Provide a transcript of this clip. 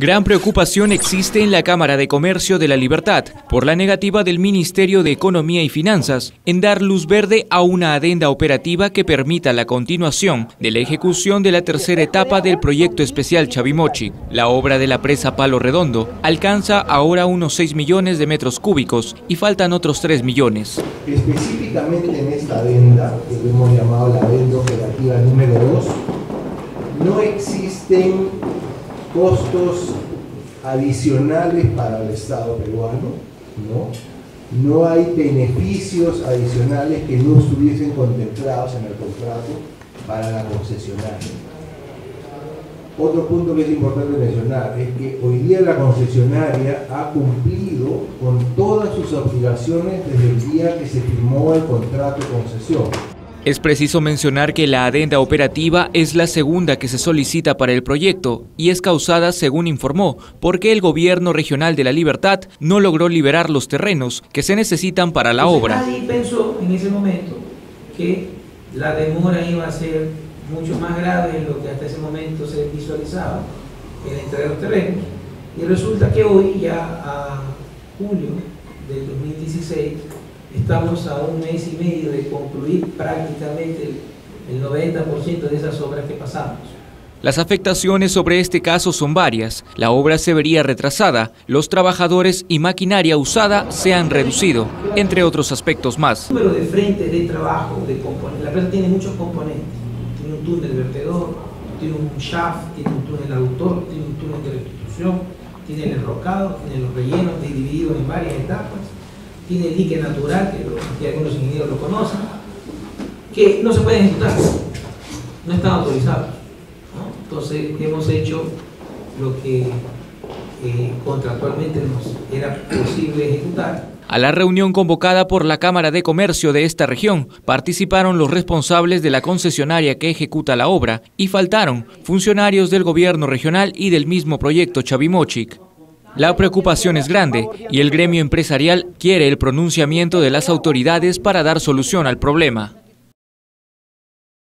Gran preocupación existe en la Cámara de Comercio de La Libertad por la negativa del Ministerio de Economía y Finanzas en dar luz verde a una adenda operativa que permita la continuación de la ejecución de la tercera etapa del proyecto especial Chavimochic. La obra de la presa Palo Redondo alcanza ahora unos 6 millones de metros cúbicos y faltan otros 3 millones. Específicamente en esta adenda, que hemos llamado la adenda operativa número 2, no existen costos adicionales para el Estado peruano, no hay beneficios adicionales que no estuviesen contemplados en el contrato para la concesionaria. Otro punto que es importante mencionar es que hoy día la concesionaria ha cumplido con todas sus obligaciones desde el día que se firmó el contrato de concesión. Es preciso mencionar que la adenda operativa es la segunda que se solicita para el proyecto y es causada, según informó, porque el gobierno regional de La Libertad no logró liberar los terrenos que se necesitan para la obra. Nadie pensó en ese momento que la demora iba a ser mucho más grave de lo que hasta ese momento se visualizaba en la entrega de los terrenos. Y resulta que hoy, ya a julio del 2016, estamos a un mes y medio de concluir prácticamente el 90% de esas obras que pasamos. Las afectaciones sobre este caso son varias. La obra se vería retrasada, los trabajadores y maquinaria usada se han reducido, entre otros aspectos más. El número de frentes de trabajo, de componentes. La planta tiene muchos componentes. Tiene un túnel vertedor, tiene un shaft, tiene un túnel aductor, tiene un túnel de restitución, tiene el enrocado, tiene los rellenos divididos en varias etapas. Tiene el dique natural, que algunos ingenieros lo conocen, que no se puede ejecutar, no están autorizados, ¿no? Entonces hemos hecho lo que contractualmente nos era posible ejecutar. A la reunión convocada por la Cámara de Comercio de esta región participaron los responsables de la concesionaria que ejecuta la obra y faltaron funcionarios del gobierno regional y del mismo proyecto Chavimochic. La preocupación es grande y el gremio empresarial quiere el pronunciamiento de las autoridades para dar solución al problema.